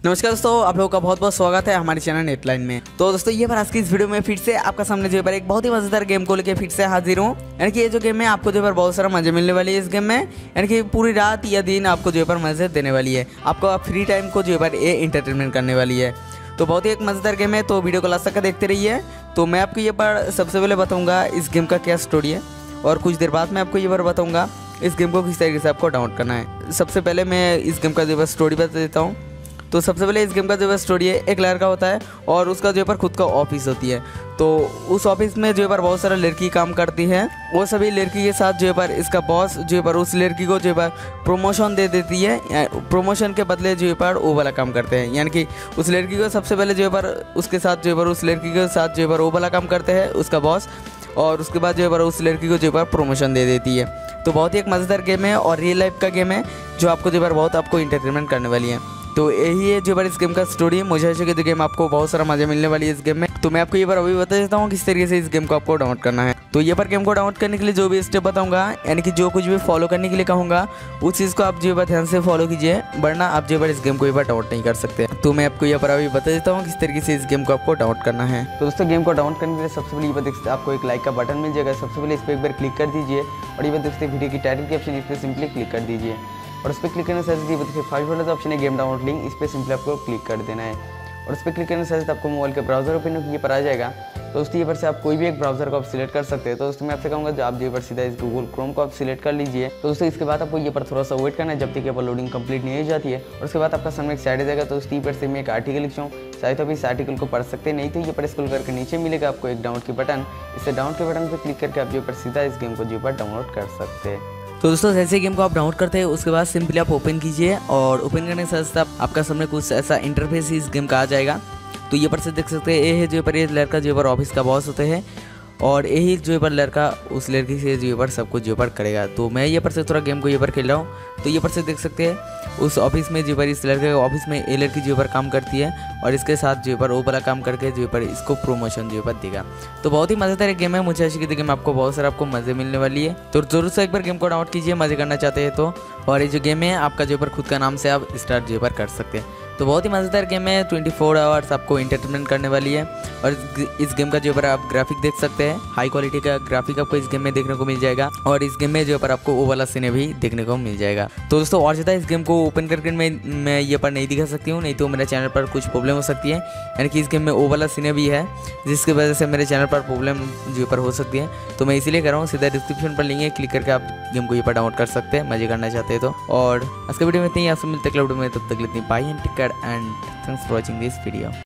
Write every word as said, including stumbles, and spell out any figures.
नमस्कार दोस्तों, आप लोगों का बहुत बहुत स्वागत है हमारे चैनल नेटलाइन में। तो दोस्तों ये बार आज की इस वीडियो में फिर से आपका सामने जो है एक बहुत ही मजेदार गेम को लेकर फिर से हाजिर हूँ। यानी कि ये जो गेम है आपको जो है बहुत सारा मजे मिलने वाली है इस गेम में। यानी कि पूरी रात या दिन आपको जो है मजे देने वाली है, आपको फ्री टाइम को जो है ये इंटरटेनमेंट करने वाली है। तो बहुत ही एक मजेदार गेम है, तो वीडियो को लास्ट तक देखते रहिए। तो मैं आपको ये बार सबसे पहले बताऊँगा इस गेम का क्या स्टोरी है, और कुछ देर बाद मैं आपको ये बार बताऊँगा इस गेम को किस तरीके से आपको डाउनलोड करना है। सबसे पहले मैं इस गेम का जो है स्टोरी बता देता हूँ। तो सबसे पहले इस गेम का जो है स्टोरी है, एक लड़का होता है और उसका जो है खुद का ऑफिस होती है। तो उस ऑफिस में जो है बहुत सारा लड़की काम करती है। वो सभी लड़की के साथ जो है इसका बॉस जो है उस लड़की को जो है प्रमोशन दे देती है। प्रमोशन के बदले जो है वो वाला काम करते हैं, यानी कि उस लड़की को सबसे पहले जो है उसके साथ जो है उस लड़की के साथ जो है वो वाला काम करते हैं उसका बॉस, और उसके बाद जो है उस लड़की को जो है प्रमोशन दे देती है। तो बहुत ही एक मज़ेदार गेम है और रियल लाइफ का गेम है जो आपको जो है बहुत आपको इंटरटेनमेंट करने वाली है। तो यही है जो बार इस गेम का स्टोरी है। मुझे ऐसे कि गेम आपको बहुत सारा मजा मिलने वाली है इस गेम में। तो मैं आपको ये बार अभी बता देता हूँ किस तरीके से इस गेम को आपको डाउनलोड करना है। तो ये पर गेम को डाउनलोड करने के लिए जो भी स्टेप बताऊंगा, यानी कि जो कुछ भी फॉलो करने के लिए कहूँगा उस चीज़ को आप जो है ध्यान से फॉलो कीजिए, वरना आप जो है इस गेम को ये बार डाउनलोड नहीं कर सकते। तो मैं आपको ये पर अभी बता देता हूँ किस तरीके से इस गेम को आपको डाउनलोड करना है। तो दोस्तों गेम को डाउनलोड करने के लिए सबसे पहले ये बात देखते आपको एक लाइक का बटन मिल जाएगा। सबसे पहले इस पर एक बार क्लिक कर दीजिए, और ये बात देखते वीडियो की टाइटल के ऑप्शन इस पर सिंपली क्लिक कर दीजिए, और उस पर क्लिक करने से देखिए फाइव वाला ऑप्शन है गेम डाउनलोड लिंक, इस पर सिंपली आपको क्लिक कर देना है। और उस पर क्लिक करने से आपको मोबाइल के ब्राउजर ओपन ये पर आ जाएगा। तो उसके ये पर से आप कोई भी एक ब्राउजर को आप सिलेक्ट कर सकते हैं। तो दोस्तों मैं आपसे कहूँगा जो आप जो पर सीधा इस गूगल क्रोम को आप सिलेक्ट कर लीजिए। तो दोस्तों इसके बाद आपको ये पर थोड़ा सा वेट करना है जब तक ये पर लोडिंग कंप्लीट नहीं हो जाती है। और उसके बाद आपका सामने एक साइड आ जाएगा। तो उसकी पर से मैं एक आर्टिकल लिखूँ, चाहे तो आप इस आर्टिकल को पढ़ सकते हैं, नहीं तो ये पर स्क्रॉल करके नीचे मिलेगा आपको एक डाउनलोड की बटन। इससे डाउनलोड के बटन पर क्लिक करके आप जो पर सीधा इस गेम को जो पर डाउनलोड कर सकते हैं। तो दोस्तों जैसे गेम को आप डाउनलोड करते हैं उसके बाद सिंपली आप ओपन कीजिए, और ओपन करने के साथ आपका सामने कुछ ऐसा इंटरफेस इस गेम का आ जाएगा। तो ये पर से देख सकते हैं ये है जो पर ये लड़का जो पर ऑफिस का बॉस होते हैं, और यही जो पर लड़का उस लड़की से जो पर सब कुछ जो पर करेगा। तो मैं ये पर से थोड़ा गेम को ये पर खेल रहा हूँ। तो ये पर से देख सकते हैं उस ऑफिस में जो पर इस लड़के के ऑफिस में ये लड़की जो पर काम करती है, और इसके साथ जो पर वो वाला काम करके जो पर इसको प्रमोशन जो पर देगा। तो बहुत ही मज़ेदार गेम है। मुझे ऐसी की गेम आपको बहुत सारा आपको मज़े मिलने वाली है। तो जरूर से एक बार गेम को डाउनलोड कीजिए मज़े करना चाहते हैं तो। और ये जो गेम है आपका जो पर खुद का नाम से आप स्टार्ट जो पर कर सकते हैं। तो बहुत ही मज़ेदार गेम है, चौबीस आवर्स आपको इंटरटेनमेंट करने वाली है। और इस गेम का जो पर आप ग्राफिक देख सकते हैं, हाई क्वालिटी का ग्राफिक आपको इस गेम में देखने को मिल जाएगा। और इस गेम में जो पर आपको वो वाला सीन भी देखने को मिल जाएगा। तो दोस्तों और ज़्यादा इस गेम को ओपन करके मैं मैं ये पर नहीं दिखा सकती हूँ, नहीं तो मेरे चैनल पर कुछ प्रॉब्लम हो सकती है। यानी कि इस गेम में वो वाला सीन भी है जिसकी वजह से मेरे चैनल पर प्रॉब्लम जो पर हो सकती है। तो मैं इसीलिए कर रहा हूँ, सीधा डिस्क्रिप्शन पर लिंक है, क्लिक करके आप गेम को ये पर डाउनलोड कर सकते हैं मजे करना चाहते हैं तो। और आज के वीडियो में इतनी ही, आपसे मिलते हैं अगले वीडियो में, तब तक इतनी bye and take care and thanks for watching this video.